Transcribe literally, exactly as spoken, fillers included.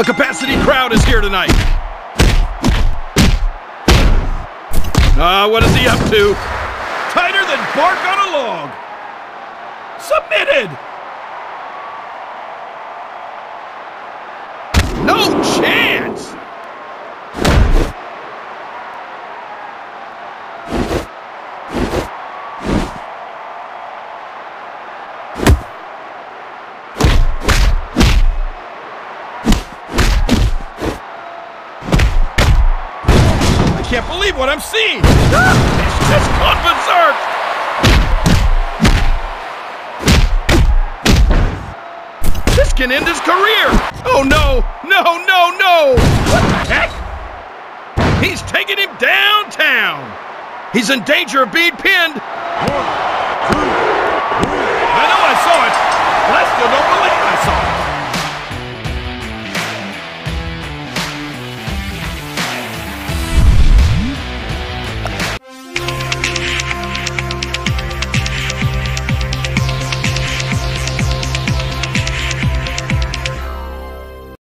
A capacity crowd is here tonight. Ah, uh, what is he up to? Tighter than bark on a log. Submitted. No chance. I can't believe what I'm seeing! Ah, it's just gone berserk! This can end his career! Oh no! No, no, no! What the heck? He's taking him downtown! He's in danger of being pinned!